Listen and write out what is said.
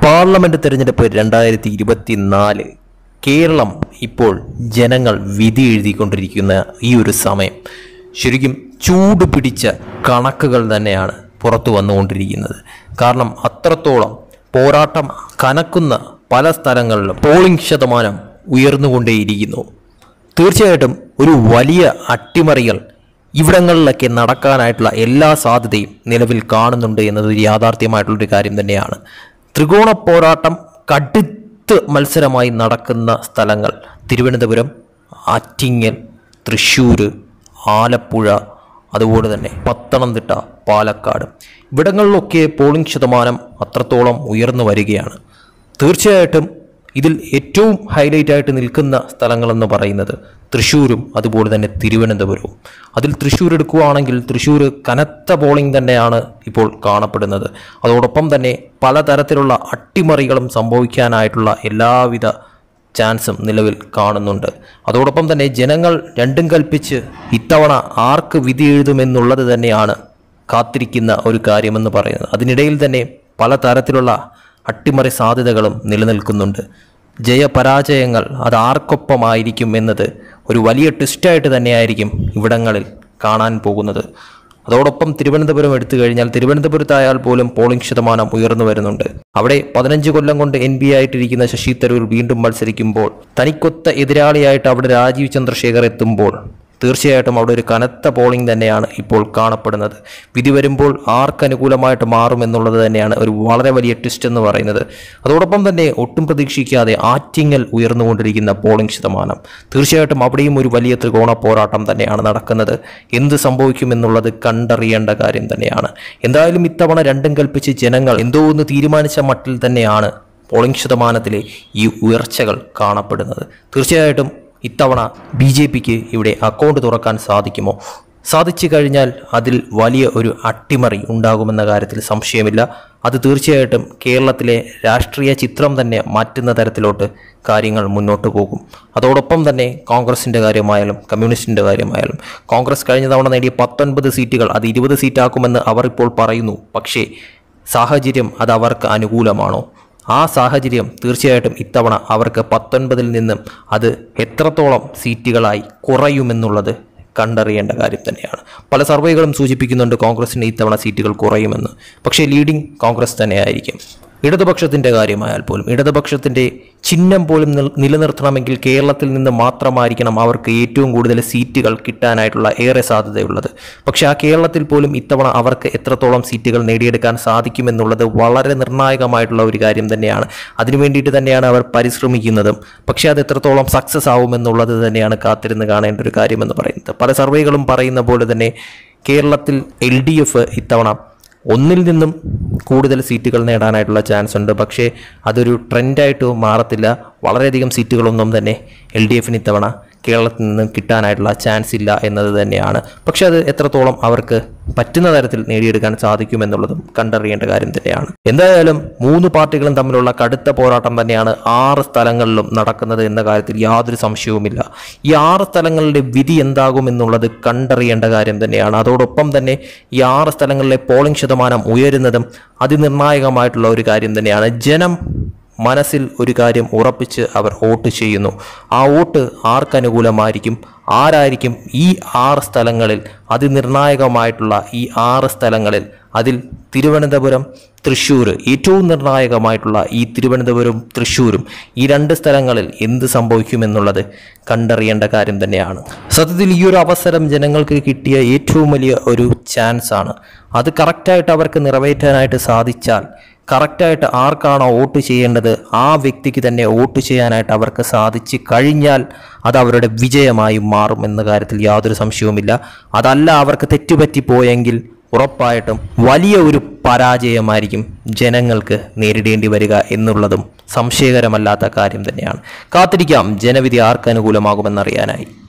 Parliament തെരഞ്ഞെടുപ്പ് 2024 കേരളം ഇപ്പോൾ ജനങ്ങൾ വിധി എഴുതിക്കൊണ്ടിരിക്കുന്ന ഈ ഒരു സമയം ശരിക്കും ചൂട് പിടിച്ച കണക്കുകൾ തന്നെയാണ് പുറത്തു വന്നുകൊണ്ടിരിക്കുന്നത്. കാരണം അത്രത്തോളം പോരാട്ടം കനക്കുന്ന പല സ്ഥലങ്ങളിലും പോളിംഗ് ശതമാനം ഉയർന്നുകൊണ്ടേയിരിക്കുന്നു. തീർച്ചയായിട്ടും ഒരു വലിയ അട്ടിമറികൾ ഇവിടങ്ങളിലൊക്കെ നടക്കാനായിട്ടുള്ള എല്ലാ സാധ്യതയും നിലവിൽ കാണുന്നുണ്ട് എന്നത് യാഥാർത്ഥ്യമായിട്ടുള്ളൊരു കാര്യം തന്നെയാണ്. ത്രികോണ പോരാട്ടം കടുത്ത മത്സരമായി നടക്കുന്ന സ്ഥലങ്ങൾ തിരുവനന്തപുരം, ആറ്റിങ്ങൽ, തൃശ്ശൂർ, ആലപ്പുഴ, അതുപോലെ തന്നെ പത്തനംതിട്ട, പാലക്കാട് ഇവിടങ്ങളിലൊക്കെ പോളിംഗ് ശതമാനം അത്രത്തോളം ഉയർന്നു വരികയാണ്. തീർച്ചയായിട്ടും ഇതിൽ ഏറ്റവും ഹൈലൈറ്റ് ആയിട്ട് നിൽക്കുന്ന സ്ഥലങ്ങളെന്ന് പറയുന്നത് തൃശ്ശൂരും അതുപോലെ തന്നെ തിരുവനന്തപുരവും. അതിൽ തൃശ്ശൂർ എടുക്കുകയാണെങ്കിൽ തൃശ്ശൂർ കനത്ത പോളിംഗ് തന്നെയാണ് ഇപ്പോൾ കാണപ്പെടുന്നത്. അതോടൊപ്പം തന്നെ പലതരത്തിലുള്ള അട്ടിമറികളും സംഭവിക്കാനായിട്ടുള്ള എല്ലാവിധ ചാൻസും നിലവിൽ കാണുന്നുണ്ട്. അതോടൊപ്പം തന്നെ ജനങ്ങൾ രണ്ടും കൽപ്പിച്ച് ഇത്തവണ ആർക്ക് വിധി എഴുതുമെന്നുള്ളത് തന്നെയാണ് കാത്തിരിക്കുന്ന ഒരു കാര്യമെന്ന് പറയുന്നത്. അതിനിടയിൽ തന്നെ പലതരത്തിലുള്ള അട്ടിമറി സാധ്യതകളും നിലനിൽക്കുന്നുണ്ട്. ജയപരാജയങ്ങൾ അത് ആർക്കൊപ്പമായിരിക്കും എന്നത് ഒരു വലിയ ട്വിസ്റ്റായിട്ട് തന്നെയായിരിക്കും ഇവിടങ്ങളിൽ കാണാൻ പോകുന്നത്. അതോടൊപ്പം തിരുവനന്തപുരം എടുത്തു കഴിഞ്ഞാൽ തിരുവനന്തപുരത്തായാൽ പോലും പോളിംഗ് ശതമാനം ഉയർന്നു വരുന്നുണ്ട്. അവിടെ 15 കൊല്ലം കൊണ്ട് MP ആയിട്ടിരിക്കുന്ന ശശി തരൂർ വീണ്ടും മത്സരിക്കുമ്പോൾ തനിക്കൊത്ത എതിരാളിയായിട്ട് അവിടെ രാജീവ് ചന്ദ്രശേഖർ എത്തുമ്പോൾ തീർച്ചയായിട്ടും അവിടെ ഒരു കനത്ത പോളിംഗ് തന്നെയാണ് ഇപ്പോൾ കാണപ്പെടുന്നത്. വിധി വരുമ്പോൾ ആർക്കനുകൂലമായിട്ട് മാറുമെന്നുള്ളത് തന്നെയാണ് ഒരു വളരെ വലിയ ട്വിസ്റ്റ് എന്ന് പറയുന്നത്. അതോടൊപ്പം തന്നെ ഒട്ടും പ്രതീക്ഷിക്കാതെ ആറ്റിങ്ങൽ ഉയർന്നുകൊണ്ടിരിക്കുന്ന പോളിംഗ് ശതമാനം. തീർച്ചയായിട്ടും അവിടെയും ഒരു വലിയ ത്രികോണ പോരാട്ടം തന്നെയാണ് നടക്കുന്നത്. എന്ത് സംഭവിക്കുമെന്നുള്ളത് കണ്ടറിയേണ്ട കാര്യം തന്നെയാണ്. എന്തായാലും ഇത്തവണ രണ്ടും കൽപ്പിച്ച് ജനങ്ങൾ എന്തോ ഒന്ന് തീരുമാനിച്ച മട്ടിൽ തന്നെയാണ് പോളിംഗ് ശതമാനത്തിലെ ഈ ഉയർച്ചകൾ കാണപ്പെടുന്നത്. തീർച്ചയായിട്ടും ഇത്തവണ BJPക്ക് ഇവിടെ അക്കൗണ്ട് തുറക്കാൻ സാധിക്കുമോ? സാധിച്ചു കഴിഞ്ഞാൽ അതിൽ വലിയ ഒരു അട്ടിമറി ഉണ്ടാകുമെന്ന കാര്യത്തിൽ സംശയമില്ല. അത് തീർച്ചയായിട്ടും കേരളത്തിലെ രാഷ്ട്രീയ ചിത്രം തന്നെ മാറ്റുന്ന തരത്തിലോട്ട് കാര്യങ്ങൾ മുന്നോട്ട് പോകും. അതോടൊപ്പം തന്നെ കോൺഗ്രസിൻ്റെ കാര്യമായാലും കമ്മ്യൂണിസ്റ്റിൻ്റെ കാര്യമായാലും കോൺഗ്രസ് കഴിഞ്ഞ തവണ നേടിയ 19 സീറ്റുകൾ അത് 20 സീറ്റാക്കുമെന്ന് അവർ ഇപ്പോൾ പറയുന്നു. പക്ഷേ സാഹചര്യം അത് അവർക്ക് അനുകൂലമാണോ? ആ സാഹചര്യം തീർച്ചയായിട്ടും ഇത്തവണ അവർക്ക് 19-ൽ നിന്നും അത് എത്രത്തോളം സീറ്റുകളായി കുറയുമെന്നുള്ളത് കണ്ടറിയേണ്ട കാര്യം തന്നെയാണ്. പല സർവേകളും സൂചിപ്പിക്കുന്നുണ്ട് കോൺഗ്രസിന് ഇത്തവണ സീറ്റുകൾ കുറയുമെന്ന്. പക്ഷേ ലീഡിംഗ് കോൺഗ്രസ് തന്നെയായിരിക്കും. ഇടതുപക്ഷത്തിൻ്റെ കാര്യമായാൽ പോലും ഇടതുപക്ഷത്തിൻ്റെ ചിഹ്നം പോലും നിലനിർത്തണമെങ്കിൽ കേരളത്തിൽ നിന്ന് മാത്രമായിരിക്കണം അവർക്ക് ഏറ്റവും കൂടുതൽ സീറ്റുകൾ കിട്ടാനായിട്ടുള്ള ഏറെ സാധ്യതയുള്ളത്. പക്ഷേ ആ കേരളത്തിൽ പോലും ഇത്തവണ അവർക്ക് എത്രത്തോളം സീറ്റുകൾ നേടിയെടുക്കാൻ സാധിക്കുമെന്നുള്ളത് വളരെ നിർണായകമായിട്ടുള്ള ഒരു കാര്യം തന്നെയാണ്. അതിനു വേണ്ടിയിട്ട് തന്നെയാണ് അവർ പരിശ്രമിക്കുന്നതും. പക്ഷേ അത് എത്രത്തോളം സക്സസ് ആവുമെന്നുള്ളത് തന്നെയാണ് കാത്തിരുന്ന് കാണേണ്ട ഒരു കാര്യമെന്ന് പറയുന്നത്. പല സർവേകളും പറയുന്ന പോലെ തന്നെ കേരളത്തിൽ LDF ഇത്തവണ 1-ൽ നിന്നും കൂടുതൽ സീറ്റുകൾ നേടാനായിട്ടുള്ള ചാൻസ് ഉണ്ട്. പക്ഷേ അതൊരു ട്രെൻഡായിട്ട് മാറത്തില്ല. വളരെയധികം സീറ്റുകളൊന്നും തന്നെ LDFന് ഇത്തവണ കേരളത്തിൽ നിന്നും കിട്ടാനായിട്ടുള്ള ചാൻസ് ഇല്ല എന്നത് തന്നെയാണ്. പക്ഷെ അത് എത്രത്തോളം അവർക്ക് പറ്റുന്ന തരത്തിൽ നേടിയെടുക്കാൻ സാധിക്കുമെന്നുള്ളതും കണ്ടറിയേണ്ട കാര്യം തന്നെയാണ്. എന്തായാലും 3 പാർട്ടികളും തമ്മിലുള്ള കടുത്ത പോരാട്ടം തന്നെയാണ് 6 സ്ഥലങ്ങളിലും നടക്കുന്നത് എന്ന കാര്യത്തിൽ യാതൊരു സംശയവുമില്ല. ഈ 6 സ്ഥലങ്ങളിലെ വിധി എന്താകുമെന്നുള്ളത് കണ്ടറിയേണ്ട കാര്യം തന്നെയാണ്. അതോടൊപ്പം തന്നെ ഈ 6 സ്ഥലങ്ങളിലെ പോളിംഗ് ശതമാനം ഉയരുന്നതും അതിനിർണായകമായിട്ടുള്ള ഒരു കാര്യം തന്നെയാണ്. ജനം മനസ്സിൽ ഒരു കാര്യം ഉറപ്പിച്ച് അവർ വോട്ട് ചെയ്യുന്നു. ആ വോട്ട് ആർക്കനുകൂലമായിരിക്കും, ആരായിരിക്കും ഈ 6 സ്ഥലങ്ങളിൽ അതിനിർണായകമായിട്ടുള്ള ഈ 6 സ്ഥലങ്ങളിൽ അതിൽ തിരുവനന്തപുരം, തൃശ്ശൂർ ഏറ്റവും നിർണായകമായിട്ടുള്ള ഈ തിരുവനന്തപുരം തൃശ്ശൂരും ഈ 2 സ്ഥലങ്ങളിൽ എന്ത് സംഭവിക്കുമെന്നുള്ളത് കണ്ടറിയേണ്ട കാര്യം തന്നെയാണ്. സത്യത്തിൽ ഈ ഒരു അവസരം ജനങ്ങൾക്ക് കിട്ടിയ ഏറ്റവും വലിയ ഒരു ചാൻസ് ആണ്. അത് കറക്റ്റായിട്ട് അവർക്ക് നിറവേറ്റാനായിട്ട് സാധിച്ചാൽ കറക്റ്റായിട്ട് ആർക്കാണോ വോട്ട് ചെയ്യേണ്ടത് ആ വ്യക്തിക്ക് തന്നെ വോട്ട് ചെയ്യാനായിട്ട് അവർക്ക് സാധിച്ചു കഴിഞ്ഞാൽ അത് അവരുടെ വിജയമായി മാറും എന്ന കാര്യത്തിൽ യാതൊരു സംശയവുമില്ല. അതല്ല അവർക്ക് തെറ്റുപറ്റിപ്പോയെങ്കിൽ ഉറപ്പായിട്ടും വലിയ ഒരു പരാജയമായിരിക്കും ജനങ്ങൾക്ക് നേരിടേണ്ടി വരിക എന്നുള്ളതും സംശയകരമല്ലാത്ത കാര്യം തന്നെയാണ്. കാത്തിരിക്കാം ജനവിധി ആർക്ക് അനുകൂലമാകുമെന്നറിയാനായി.